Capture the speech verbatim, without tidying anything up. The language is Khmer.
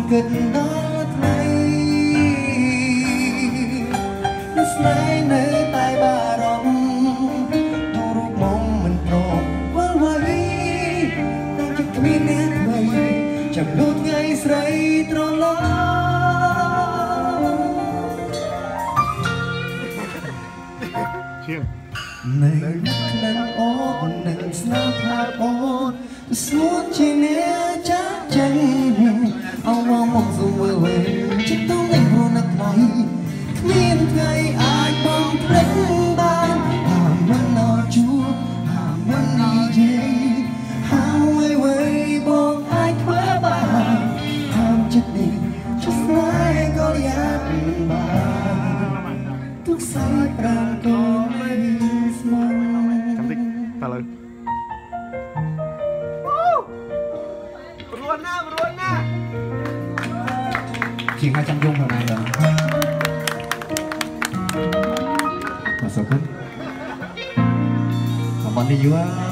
គិតដល់ថ្ងៃនេះស្នេហ៍នៅតែបារម្ភទូរូបមកមិនប្រវល់វៃតែជិតគ្មានអ្នកថ្មីចាំលូតថ្ងៃស្រីត្រឡប់នៅក្លិនអូននឹងស្នាប់ថាអូនស្ងួនជាអ្នកចាស់ចេញអងមកសួរវិញចិត្តទៅនឹងព្រោះនឹកថ្លៃគ្មានថ្ងៃអាចបងព្រឹកបានហាមមិនណោជួបហាមមិននិយាយហាមអ្វីអ្វីបងអាចធ្វើបានហាមចិត្តនេះជាស្នេហ៍ក៏យ៉ាងបានទុកសាយប្រាំក៏មិនស្មងចាំតិចតើលើរួនណារួនណាជាងឲ្យចាំយងផងណាបងអរគុណអរគុណនេះយូរ